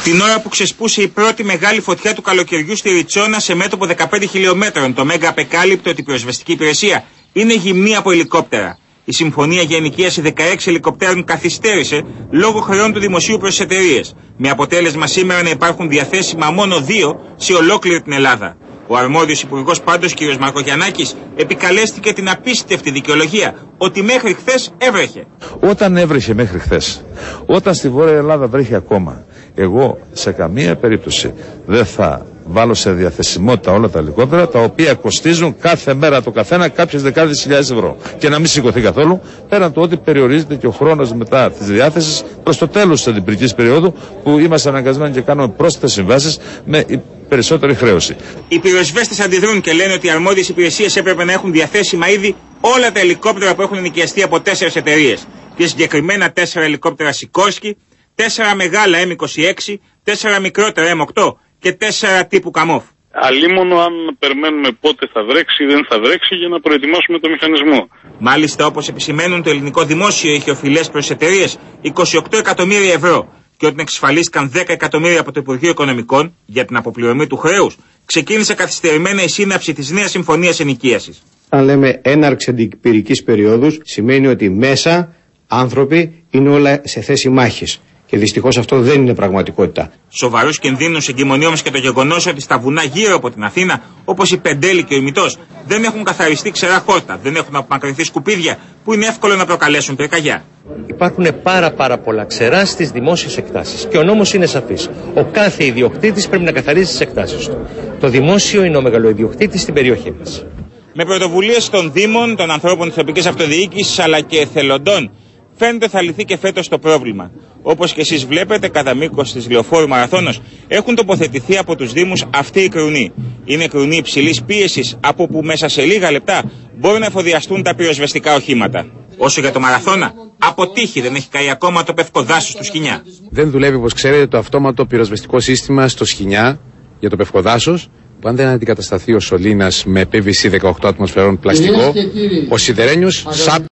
Την ώρα που ξεσπούσε η πρώτη μεγάλη φωτιά του καλοκαιριού στη Ριτσόνα σε μέτωπο 15 χιλιόμετρων, το ΜΕΓΑ απεκάλυπτε ότι η πυροσβεστική υπηρεσία είναι γυμνή από ελικόπτερα. Η συμφωνία για ενοικίαση 16 ελικοπτέρων καθυστέρησε λόγω χρεών του δημοσίου προς τις εταιρείες, με αποτέλεσμα σήμερα να υπάρχουν διαθέσιμα μόνο 2 σε ολόκληρη την Ελλάδα. Ο αρμόδιος υπουργός πάντως, κ. Μαρκογιαννάκης, επικαλέστηκε την απίστευτη δικαιολογία ότι μέχρι χθες έβρεχε. Όταν έβρεχε μέχρι χθες, όταν στη Βόρεια Ελλάδα βρέχει ακόμα, εγώ σε καμία περίπτωση δεν θα βάλω σε διαθεσιμότητα όλα τα ελικόπτερα, τα οποία κοστίζουν κάθε μέρα το καθένα κάποιες δεκάδες χιλιάδες ευρώ. Και να μην σηκωθεί καθόλου, πέραν του ότι περιορίζεται και ο χρόνος μετά της διάθεσης προς το τέλος της αντιπυρικής περίοδου, που είμαστε αναγκασμένοι και κάνουμε πρόσθετες συμβάσεις με περισσότερη χρέωση. Οι πυροσβέστες αντιδρούν και λένε ότι οι αρμόδιες υπηρεσίες έπρεπε να έχουν διαθέσιμα ήδη όλα τα ελικόπτερα που έχουν ενοικιαστεί από 4 εταιρείες. Και συγκεκριμένα 4 ελικόπτερα Σικόρσκι, 4 μεγάλα M26, 4 μικρότερα M8 και 4 τύπου Καμόφ. Αλίμονο αν περιμένουμε πότε θα βρέξει ή δεν θα βρέξει για να προετοιμάσουμε το μηχανισμό. Μάλιστα, όπως επισημαίνουν, το ελληνικό δημόσιο είχε οφειλές προς εταιρείες 28 εκατομμύρια ευρώ. Και όταν εξασφαλίστηκαν 10 εκατομμύρια από το Υπουργείο Οικονομικών για την αποπληρωμή του χρέους, ξεκίνησε καθυστερημένα η σύναψη της νέας συμφωνίας ενοικίασης. Αν λέμε έναρξη αντιπυρικής περίοδου, σημαίνει ότι μέσα άνθρωποι είναι όλα σε θέση μάχης. Και δυστυχώς αυτό δεν είναι πραγματικότητα. Σοβαρούς κινδύνους εγκυμονεί όμως και το γεγονός ότι στα βουνά γύρω από την Αθήνα, όπως η Πεντέλη και ο Ημιτός, δεν έχουν καθαριστεί ξερά χόρτα, δεν έχουν απομακρυνθεί σκουπίδια που είναι εύκολο να προκαλέσουν πυρκαγιά. Υπάρχουν πάρα πολλά ξερά στις δημόσιες εκτάσεις. Και ο νόμος είναι σαφής. Ο κάθε ιδιοκτήτης πρέπει να καθαρίζει τις εκτάσεις του. Το δημόσιο είναι ο μεγαλοϊδιοκτήτης στην περιοχή μας. Με πρωτοβουλίες των Δήμων, των ανθρώπων της τοπικής αυτοδιοίκησης αλλά και εθελοντών, φαίνεται θα λυθεί και φέτος το πρόβλημα. Όπως και εσείς βλέπετε, κατά μήκος της Λεωφόρου Μαραθώνος έχουν τοποθετηθεί από τους Δήμους αυτοί οι κρουνοί. Είναι κρουνοί υψηλής πίεσης, από που μέσα σε λίγα λεπτά μπορούν να εφοδιαστούν τα πυροσβεστικά οχήματα. Όσο για το Μαραθώνα, από τύχη δεν έχει καεί ακόμα το πευκοδάσος του Σχοινιά. Δεν δουλεύει, όπως ξέρετε, το αυτόματο πυροσβεστικό σύστημα στο Σχοινιά για το πευκοδάσος, που αν δεν αντικατασταθεί ο σωλήνας με PVC 18 ατμοσφαιρών πλαστικό, ο σιδερένιος